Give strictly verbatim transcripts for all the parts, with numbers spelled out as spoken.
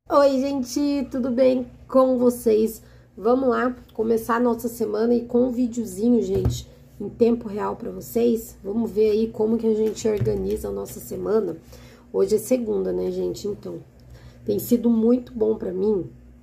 Oi, gente, tudo bem com vocês? Vamos lá começar a nossa semana e com um videozinho, gente, em tempo real pra vocês. Vamos ver aí como que a gente organiza a nossa semana. Hoje é segunda, né, gente? Então, tem sido muito bom pra mim,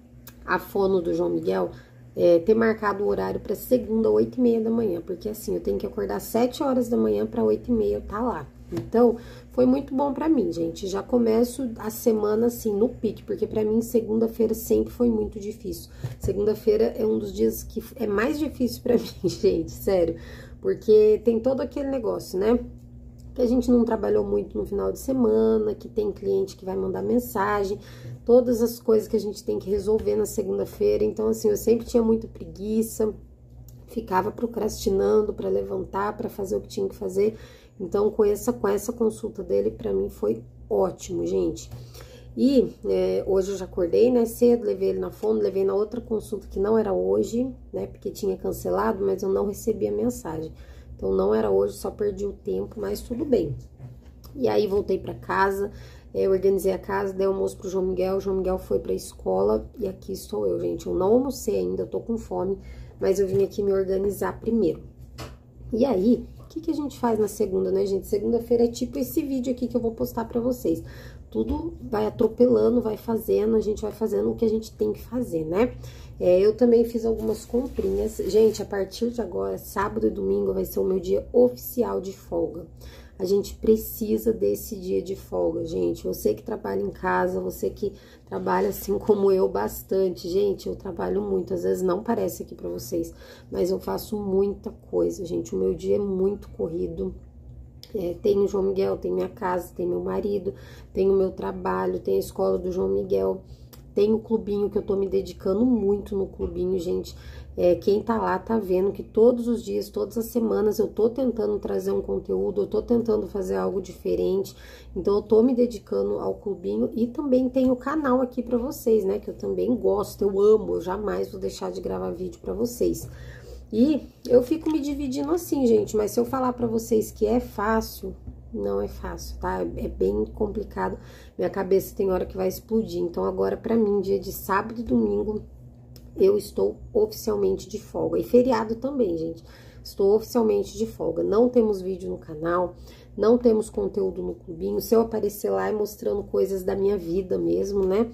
a fono do João Miguel, é, ter marcado o horário pra segunda, oito e meia da manhã. Porque assim, eu tenho que acordar sete horas da manhã pra oito e meia eu tá lá. Então, foi muito bom pra mim, gente. Já começo a semana, assim, no pique, porque pra mim, segunda-feira sempre foi muito difícil. Segunda-feira é um dos dias que é mais difícil pra mim, gente, sério. Porque tem todo aquele negócio, né? Que a gente não trabalhou muito no final de semana, que tem cliente que vai mandar mensagem, todas as coisas que a gente tem que resolver na segunda-feira. Então, assim, eu sempre tinha muita preguiça, ficava procrastinando pra levantar, pra fazer o que tinha que fazer. Então, com essa, com essa consulta dele, pra mim foi ótimo, gente. E é, hoje eu já acordei, né, cedo, levei ele na fono, levei na outra consulta que não era hoje, né, porque tinha cancelado, mas eu não recebi a mensagem. Então, não era hoje, só perdi o tempo, mas tudo bem. E aí, voltei pra casa, é, organizei a casa, dei almoço pro João Miguel, o João Miguel foi pra escola e aqui estou eu, gente. Eu não almocei ainda, eu tô com fome, mas eu vim aqui me organizar primeiro. E aí, o que que a gente faz na segunda, né, gente? Segunda-feira é tipo esse vídeo aqui que eu vou postar pra vocês. Tudo vai atropelando, vai fazendo, a gente vai fazendo o que a gente tem que fazer, né? É, eu também fiz algumas comprinhas. Gente, a partir de agora, sábado e domingo, vai ser o meu dia oficial de folga. A gente precisa desse dia de folga, gente. Você que trabalha em casa, você que trabalha assim como eu bastante. Gente, eu trabalho muito, às vezes não parece aqui pra vocês, mas eu faço muita coisa, gente. O meu dia é muito corrido. É, tem o João Miguel, tem minha casa, tem meu marido, tem o meu trabalho, tem a escola do João Miguel, tem o clubinho que eu tô me dedicando muito no clubinho, gente. É, quem tá lá tá vendo que todos os dias, todas as semanas eu tô tentando trazer um conteúdo, eu tô tentando fazer algo diferente. Então eu tô me dedicando ao clubinho e também tem o canal aqui pra vocês, né? Que eu também gosto, eu amo, eu jamais vou deixar de gravar vídeo pra vocês. E eu fico me dividindo assim, gente, mas se eu falar pra vocês que é fácil, não é fácil, tá? É bem complicado, minha cabeça tem hora que vai explodir. Então agora pra mim, dia de sábado e domingo, eu estou oficialmente de folga. E feriado também, gente, estou oficialmente de folga. Não temos vídeo no canal, não temos conteúdo no clubinho. Se eu aparecer lá é mostrando coisas da minha vida mesmo, né?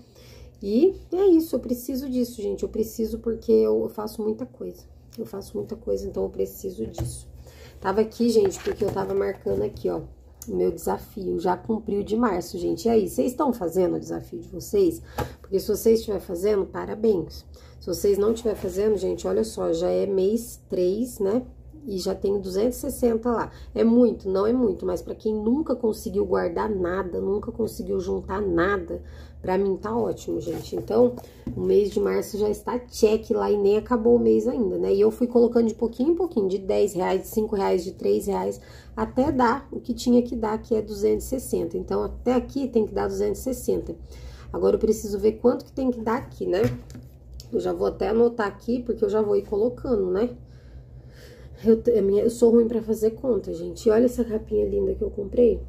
E é isso, eu preciso disso, gente, eu preciso porque eu faço muita coisa. Eu faço muita coisa, então eu preciso disso. Tava aqui, gente, porque eu tava marcando aqui, ó, o meu desafio. Já cumpri o de março, gente. E aí, vocês estão fazendo o desafio de vocês? Porque se vocês estiverem fazendo, parabéns. Se vocês não estiverem fazendo, gente, olha só, já é mês três, né? E já tem duzentos e sessenta lá. É muito, não é muito, mas pra quem nunca conseguiu guardar nada, nunca conseguiu juntar nada, pra mim tá ótimo, gente. Então, o mês de março já está check lá e nem acabou o mês ainda, né? E eu fui colocando de pouquinho em pouquinho, de dez reais, de cinco reais, de três reais, até dar o que tinha que dar, que é duzentos e sessenta. Então, até aqui tem que dar duzentos e sessenta. Agora, eu preciso ver quanto que tem que dar aqui, né? Eu já vou até anotar aqui, porque eu já vou ir colocando, né? Eu, eu sou ruim pra fazer conta, gente. E olha essa capinha linda que eu comprei.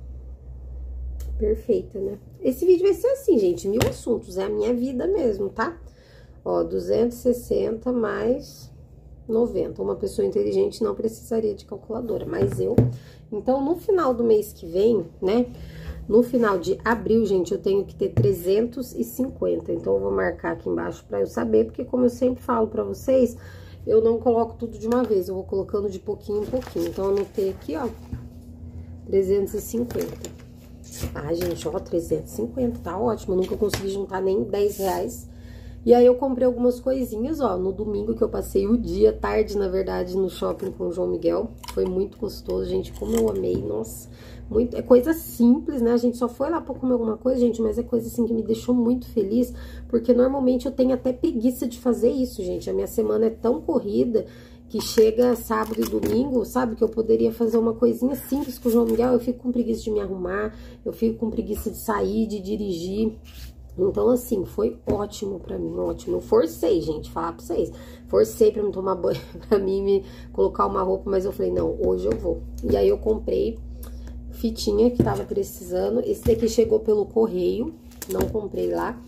Perfeita, né? Esse vídeo vai ser assim, gente, mil assuntos. É a minha vida mesmo, tá? Ó, duzentos e sessenta mais noventa. Uma pessoa inteligente não precisaria de calculadora, mas eu... Então, no final do mês que vem, né? No final de abril, gente, eu tenho que ter trezentos e cinquenta. Então, eu vou marcar aqui embaixo pra eu saber, porque como eu sempre falo pra vocês... Eu não coloco tudo de uma vez, eu vou colocando de pouquinho em pouquinho. Então, eu anotei aqui, ó, trezentos e cinquenta. Ah, gente, ó, trezentos e cinquenta, tá ótimo. Eu nunca consegui juntar nem dez reais. E aí, eu comprei algumas coisinhas, ó, no domingo que eu passei o dia, tarde, na verdade, no shopping com o João Miguel. Foi muito gostoso, gente, como eu amei, nossa. Muito, é coisa simples, né? A gente só foi lá pra comer alguma coisa, gente, mas é coisa assim que me deixou muito feliz, porque normalmente eu tenho até preguiça de fazer isso, gente. A minha semana é tão corrida que chega sábado e domingo, sabe? Que eu poderia fazer uma coisinha simples com o João Miguel, eu fico com preguiça de me arrumar, eu fico com preguiça de sair, de dirigir. Então, assim, foi ótimo pra mim, ótimo. Eu forcei, gente, falar pra vocês. Forcei pra me tomar banho, pra mim me colocar uma roupa, mas eu falei, não, hoje eu vou. E aí eu comprei fitinha que tava precisando. Esse daqui chegou pelo correio, não comprei lá.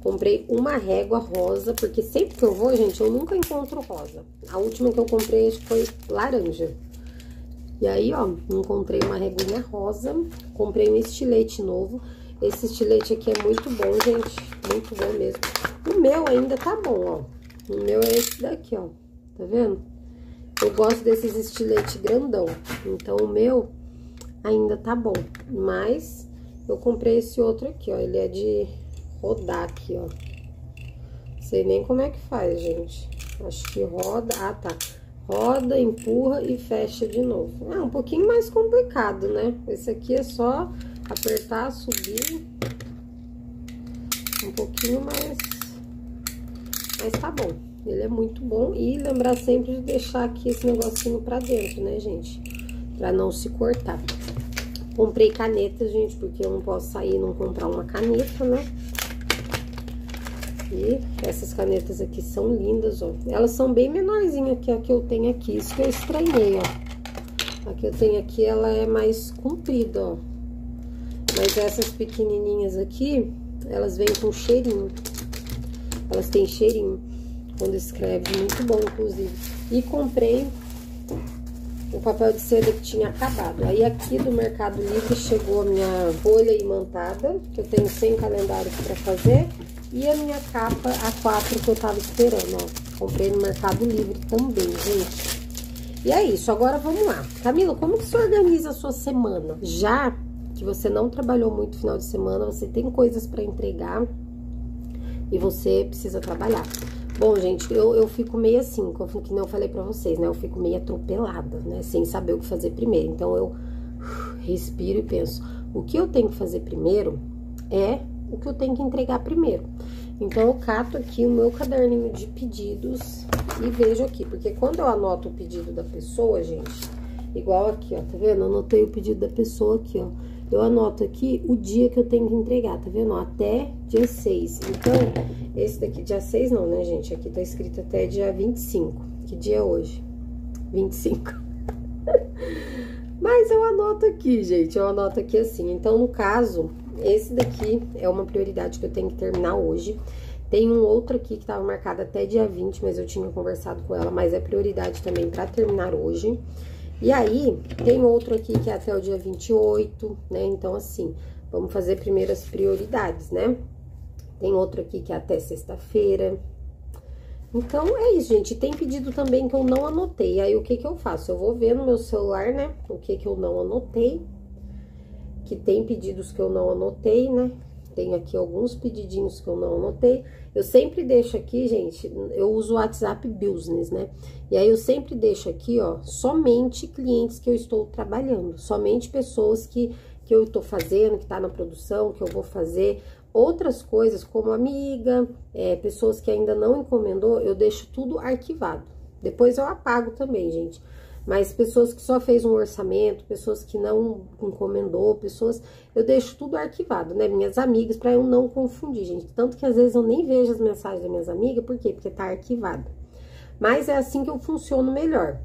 Comprei uma régua rosa, porque sempre que eu vou, gente, eu nunca encontro rosa. A última que eu comprei, acho que foi laranja. E aí, ó, encontrei uma réguinha rosa, comprei um estilete novo. Esse estilete aqui é muito bom, gente, muito bom mesmo. O meu ainda tá bom, ó. O meu é esse daqui, ó, tá vendo? Eu gosto desses estiletes grandão, então o meu ainda tá bom. Mas eu comprei esse outro aqui, ó, ele é de rodar aqui, ó. Não sei nem como é que faz, gente. Acho que roda, ah, tá. Roda, empurra e fecha de novo. É um pouquinho mais complicado, né? Esse aqui é só apertar, subir. Um pouquinho mais... Mas tá bom. Ele é muito bom. E lembrar sempre de deixar aqui esse negocinho pra dentro, né, gente? Pra não se cortar. Comprei canetas, gente, porque eu não posso sair e não comprar uma caneta, né? E essas canetas aqui são lindas, ó. Elas são bem menorzinhas que a que eu tenho aqui. Isso que eu estranhei, ó. A que eu tenho aqui, ela é mais comprida, ó. Mas essas pequenininhas aqui, elas vêm com cheirinho. Elas têm cheirinho quando escreve. Muito bom, inclusive. E comprei o papel de seda que tinha acabado. Aí aqui do Mercado Livre chegou a minha folha imantada, que eu tenho cem calendários pra fazer. E a minha capa A quatro que eu tava esperando, ó. Comprei no Mercado Livre também, gente. E é isso, agora vamos lá. Camila, como que você organiza a sua semana? Já que você não trabalhou muito no final de semana, você tem coisas pra entregar e você precisa trabalhar. Bom, gente, eu, eu fico meio assim, como que eu falei pra vocês, né? Eu fico meio atropelada, né? Sem saber o que fazer primeiro. Então, eu respiro e penso, o que eu tenho que fazer primeiro é o que eu tenho que entregar primeiro. Então, eu cato aqui o meu caderninho de pedidos e vejo aqui. Porque quando eu anoto o pedido da pessoa, gente, igual aqui, ó, tá vendo? Eu anotei o pedido da pessoa aqui, ó. Eu anoto aqui o dia que eu tenho que entregar, tá vendo? Até dia seis. Então, esse daqui, dia seis não, né, gente? Aqui tá escrito até dia vinte e cinco. Que dia é hoje? vinte e cinco. Mas eu anoto aqui, gente, eu anoto aqui assim. Então, no caso, esse daqui é uma prioridade que eu tenho que terminar hoje. Tem um outro aqui que tava marcado até dia vinte, mas eu tinha conversado com ela, mas é prioridade também pra terminar hoje. E aí, tem outro aqui que é até o dia vinte e oito, né? Então, assim, vamos fazer primeiro as prioridades, né? Tem outro aqui que é até sexta-feira. Então, é isso, gente. Tem pedido também que eu não anotei. Aí, o que que eu faço? Eu vou ver no meu celular, né? O que que eu não anotei. Que tem pedidos que eu não anotei, né? Tem aqui alguns pedidinhos que eu não anotei. Eu sempre deixo aqui, gente, eu uso o WhatsApp Business, né? E aí, eu sempre deixo aqui, ó, somente clientes que eu estou trabalhando. Somente pessoas que, que eu tô fazendo, que tá na produção, que eu vou fazer. Outras coisas, como amiga, é, pessoas que ainda não encomendou, eu deixo tudo arquivado. Depois eu apago também, gente. Mas pessoas que só fez um orçamento, pessoas que não encomendou, pessoas... Eu deixo tudo arquivado, né? Minhas amigas, pra eu não confundir, gente. Tanto que às vezes eu nem vejo as mensagens das minhas amigas, por quê? Porque tá arquivado. Mas é assim que eu funciono melhor.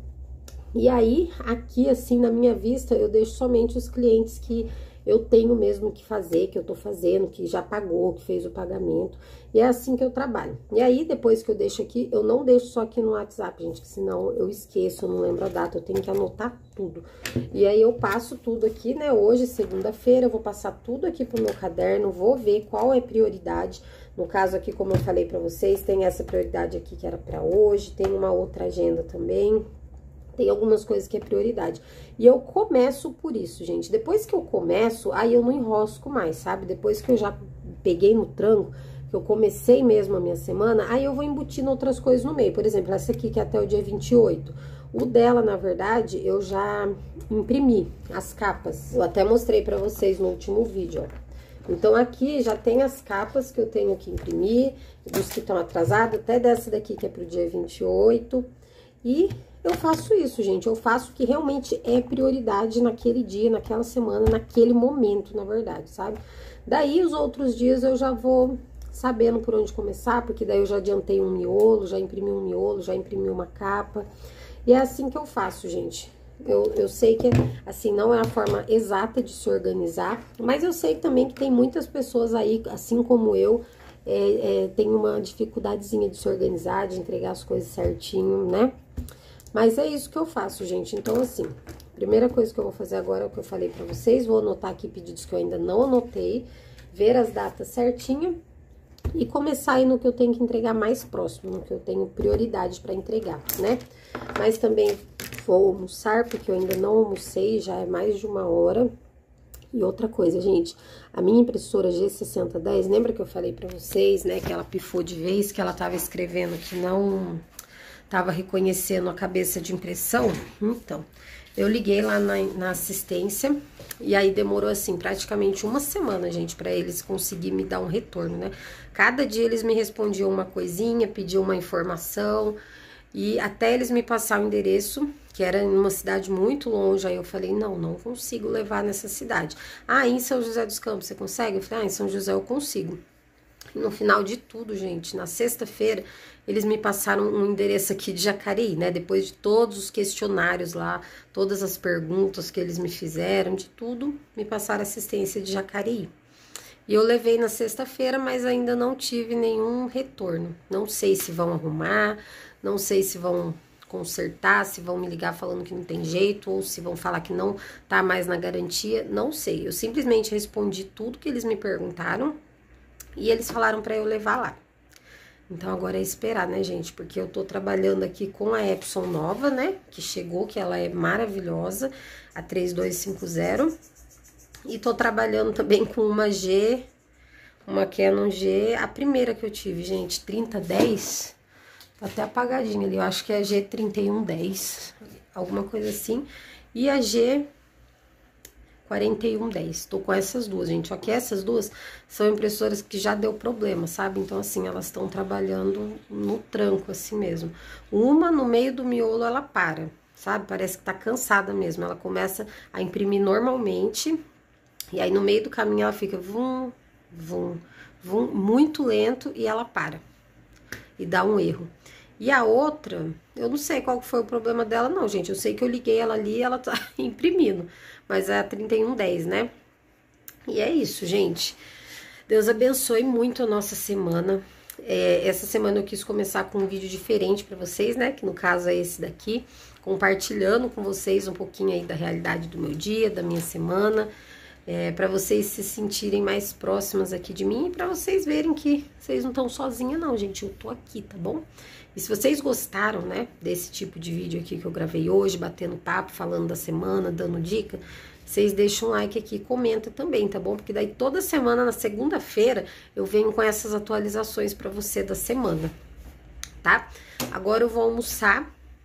E aí, aqui assim, na minha vista, eu deixo somente os clientes que eu tenho mesmo que fazer, que eu tô fazendo, que já pagou, que fez o pagamento. E é assim que eu trabalho. E aí, depois que eu deixo aqui, eu não deixo só aqui no WhatsApp, gente, que senão eu esqueço, eu não lembro a data, eu tenho que anotar tudo. E aí, eu passo tudo aqui, né, hoje, segunda-feira, eu vou passar tudo aqui pro meu caderno, vou ver qual é prioridade. No caso aqui, como eu falei pra vocês, tem essa prioridade aqui que era pra hoje, tem uma outra agenda também. Tem algumas coisas que é prioridade. E eu começo por isso, gente. Depois que eu começo, aí eu não enrosco mais, sabe? Depois que eu já peguei no tranco, que eu comecei mesmo a minha semana, aí eu vou embutindo outras coisas no meio. Por exemplo, essa aqui que é até o dia vinte e oito. O dela, na verdade, eu já imprimi as capas. Eu até mostrei pra vocês no último vídeo, ó. Então, aqui já tem as capas que eu tenho que imprimir, dos que estão atrasados, até dessa daqui que é pro dia vinte e oito. E eu faço isso, gente, eu faço o que realmente é prioridade naquele dia, naquela semana, naquele momento, na verdade, sabe? Daí, os outros dias eu já vou sabendo por onde começar, porque daí eu já adiantei um miolo, já imprimi um miolo, já imprimi uma capa. E é assim que eu faço, gente. Eu, eu sei que, assim, não é a forma exata de se organizar, mas eu sei também que tem muitas pessoas aí, assim como eu, é, é, tem uma dificuldadezinha de se organizar, de entregar as coisas certinho, né? Mas é isso que eu faço, gente. Então, assim, primeira coisa que eu vou fazer agora é o que eu falei pra vocês. Vou anotar aqui pedidos que eu ainda não anotei, ver as datas certinho e começar aí no que eu tenho que entregar mais próximo, no que eu tenho prioridade pra entregar, né? Mas também vou almoçar, porque eu ainda não almocei, já é mais de uma hora. E outra coisa, gente, a minha impressora G sessenta dez, lembra que eu falei pra vocês, né, que ela pifou de vez, que ela tava escrevendo que não tava reconhecendo a cabeça de impressão? Então, eu liguei lá na, na assistência e aí demorou, assim, praticamente uma semana, gente, pra eles conseguirem me dar um retorno, né? Cada dia eles me respondiam uma coisinha, pediam uma informação e até eles me passar o endereço, que era em uma cidade muito longe, aí eu falei, não, não consigo levar nessa cidade. Ah, em São José dos Campos você consegue? Eu falei, ah, em São José eu consigo. No final de tudo, gente, na sexta-feira, eles me passaram um endereço aqui de Jacareí, né? Depois de todos os questionários lá, todas as perguntas que eles me fizeram, de tudo, me passaram assistência de Jacareí. E eu levei na sexta-feira, mas ainda não tive nenhum retorno. Não sei se vão arrumar, não sei se vão consertar, se vão me ligar falando que não tem jeito, ou se vão falar que não tá mais na garantia, não sei. Eu simplesmente respondi tudo que eles me perguntaram e eles falaram pra eu levar lá. Então, agora é esperar, né, gente? Porque eu tô trabalhando aqui com a Epson nova, né? Que chegou, que ela é maravilhosa, a três dois cinco zero. E tô trabalhando também com uma G, uma Canon G, a primeira que eu tive, gente, trinta dez. Tá até apagadinha ali, eu acho que é a G trinta e um dez, alguma coisa assim. E a G quarenta e um dez, tô com essas duas, gente. Só que essas duas são impressoras que já deu problema, sabe? Então, assim, elas estão trabalhando no tranco, assim mesmo. Uma, no meio do miolo, ela para, sabe? Parece que tá cansada mesmo. Ela começa a imprimir normalmente, e aí no meio do caminho ela fica vum, vum, vum, muito lento e ela para. E dá um erro. E a outra, eu não sei qual foi o problema dela, não, gente. Eu sei que eu liguei ela ali e ela tá imprimindo. Mas é a trinta e um dez, né? E é isso, gente. Deus abençoe muito a nossa semana. É, essa semana eu quis começar com um vídeo diferente pra vocês, né? Que no caso é esse daqui. Compartilhando com vocês um pouquinho aí da realidade do meu dia, da minha semana. É, para vocês se sentirem mais próximas aqui de mim e para vocês verem que vocês não estão sozinhas não, gente, eu tô aqui, tá bom? E se vocês gostaram, né, desse tipo de vídeo aqui que eu gravei hoje, batendo papo, falando da semana, dando dica, vocês deixam um like aqui e comenta também, tá bom? Porque daí toda semana, na segunda-feira, eu venho com essas atualizações para você da semana, tá? Agora eu vou almoçar,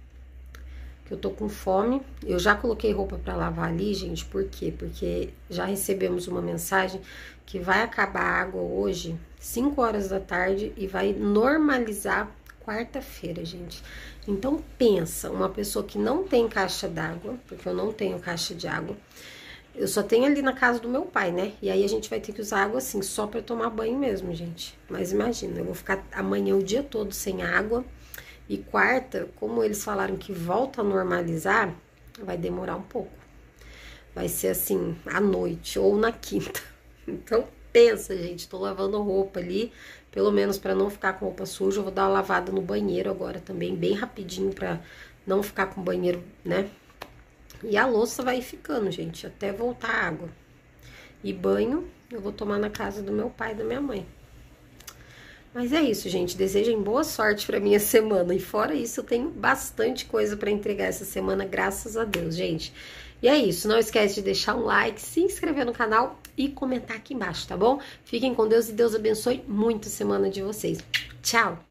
que eu tô com fome. Eu já coloquei roupa pra lavar ali, gente, por quê? Porque já recebemos uma mensagem que vai acabar a água hoje, cinco horas da tarde, e vai normalizar quarta-feira, gente. Então, pensa, uma pessoa que não tem caixa d'água, porque eu não tenho caixa de água, eu só tenho ali na casa do meu pai, né? E aí a gente vai ter que usar água assim, só pra tomar banho mesmo, gente. Mas imagina, eu vou ficar amanhã o dia todo sem água. E quarta, como eles falaram que volta a normalizar, vai demorar um pouco. Vai ser assim, à noite ou na quinta. Então, pensa, gente, tô lavando roupa ali, pelo menos pra não ficar com roupa suja. Eu vou dar uma lavada no banheiro agora também, bem rapidinho, pra não ficar com o banheiro, né? E a louça vai ficando, gente, até voltar a água. E banho, eu vou tomar na casa do meu pai e da minha mãe. Mas é isso, gente. Desejem boa sorte pra minha semana. E fora isso, eu tenho bastante coisa pra entregar essa semana, graças a Deus, gente. E é isso. Não esquece de deixar um like, se inscrever no canal e comentar aqui embaixo, tá bom? Fiquem com Deus e Deus abençoe muito a semana de vocês. Tchau!